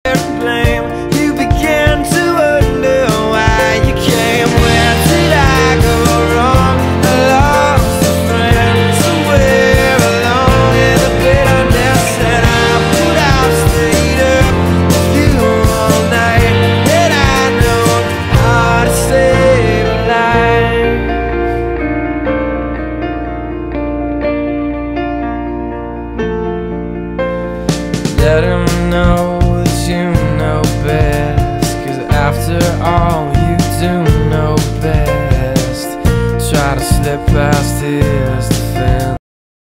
blame. You began to wonder why you came. Where did I go wrong? I lost a friend somewhere along in the bitterness, and I would have stayed up with you all night. And I know how to save a life. Let him know that you know best, 'cause after all you do know best. Try to slip past it